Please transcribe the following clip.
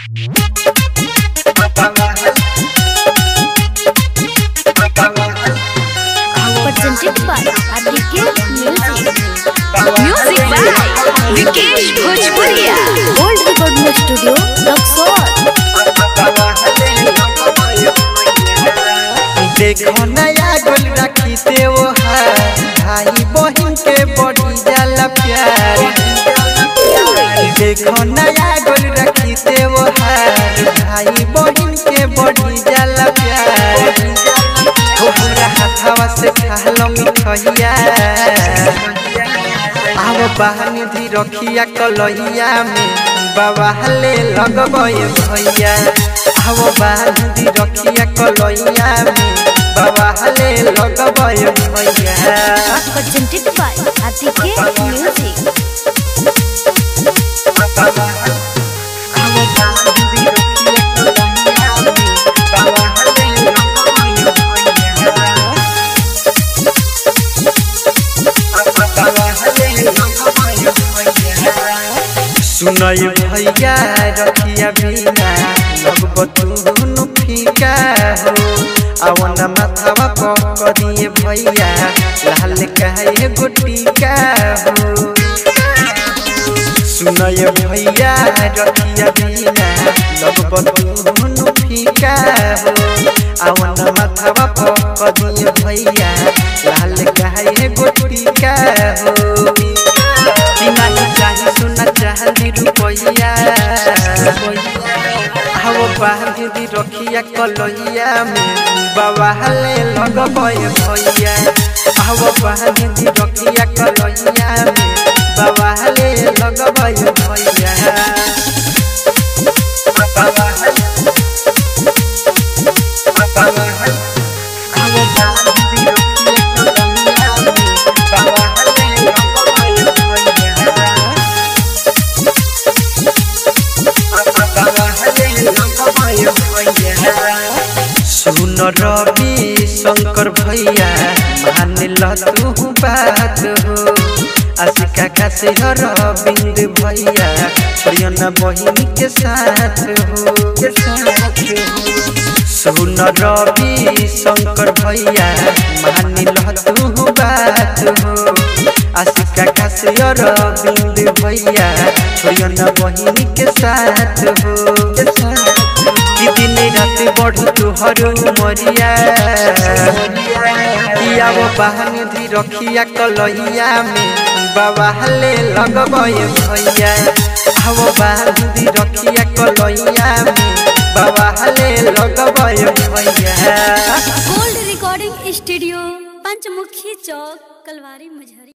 Presented by Aditya Music. Music by Vikesh Bhojpuria. Old Recording Studio, Luxor. देखो नया गोल रखी से वो है भाई बहन के बड़ी जाला प्यार। देखो नया गोल रखी से वो है भाई बहन के बड़ी जाला प्यार। तोहरा हाथवा से खालो मिठैया आव बहन धी रखिया कलैया में बाबा ले लगबे भैया। आव बहन धी रखिया कलैया में बाबा ले लगबे भैया। Presented by Aditya Music. सुनय भैया रखिया बिना लगब तू फीका हो। अवन माथवा पकड़िए भैया लाल कहे गोटिका हो। सुनय भैया रखिया बिना लगब तू फीका हो। अवन माथवा पकड़िए भैया लाल कहे गोटिका हो। रुपैया हव बांधी रखिया कलैया में बाबा ले लगबे भैया। हव बांधी रखिया कलैया में बाबा ले लगबे भैया। सुन रवि शंकर भैया मान ल तू बात हो। आशिका का से रविंद भैया छोड़ियो न बहिनी के साथ हो। सुन रवि शंकर भैया मान ल तू बात हो। आशिका का से रविंद भैया छोड़ियो न बहिनी के साथ हो। दिन रात बढ़ तुहर मरिया वो बहन धी रखिया कलैया में बाबा ले लगबे भैया। वो बहन धी रखिया कलैया में बाबा ले लगबे भैया। Old Recording Studio, पंचमुखी चौक, कलवारी मुझरी।